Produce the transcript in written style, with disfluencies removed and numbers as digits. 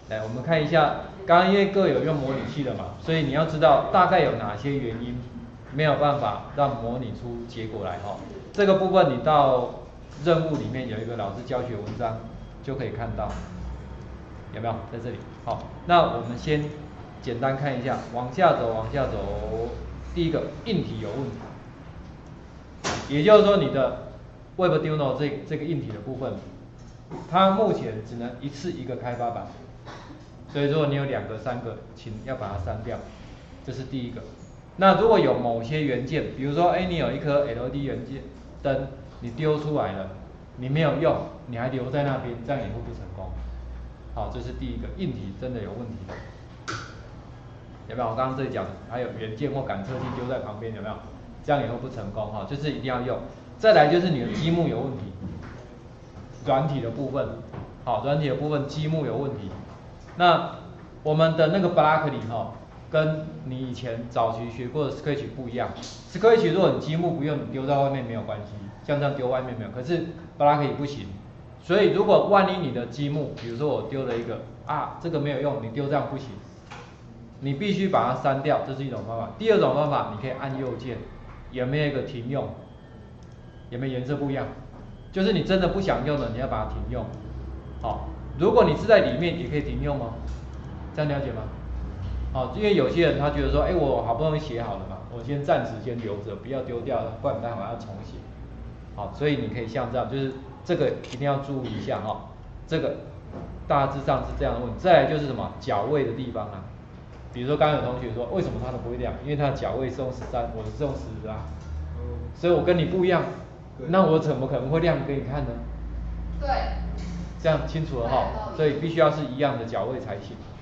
来，我们看一下，刚刚因为各有用模拟器的嘛，所以你要知道大概有哪些原因没有办法让模拟出结果来哈。这个部分你到任务里面有一个老师教学文章就可以看到，有没有在这里？好，那我们先简单看一下，往下走，往下走。第一个，硬体有问题，也就是说你的 Webduino 这个硬体的部分，它目前只能一次一个开发版。所以如果你有2个、3个，请要把它删掉，这是第一个。那如果有某些元件，比如说，你有一颗 LED 元件灯，你丢出来了，你没有用，你还留在那边，这样也会不成功。好，这是第一个，硬体真的有问题的，有没有？我刚刚这里讲，还有元件或感测器丢在旁边，有没有？这样也会不成功哈，就是一定要用。再来就是你的积木有问题，软体的部分，好，软体的部分积木有问题。那我们的那个 Blockly 跟你以前早期学过的 Scratch 不一样。Scratch 如果你积木不用，你丢在外面没有关系，像这样丢外面没有。可是 Blockly 不行，所以如果万一你的积木，比如说我丢了一个这个没有用，你丢这样不行，你必须把它删掉，这是一种方法。第二种方法，你可以按右键，有没有一个停用？有没有颜色不一样？就是你真的不想用的，你要把它停用。好。如果你是在里面，也可以停用哦，这样了解吗？好，因为有些人他觉得说，我好不容易写好了嘛，我先暂时先留着，不要丢掉，不然待会要重写。好，所以你可以像这样，就是这个一定要注意一下哈，这个大致上是这样的问题。再来就是什么脚位的地方啊，比如说刚刚有同学说，为什么他的不会亮？因为他的脚位是用13，我是用10啊，所以我跟你不一样，那我怎么可能会亮给你看呢？ 对。 这样清楚了哈，所以必须要是一样的脚位才行。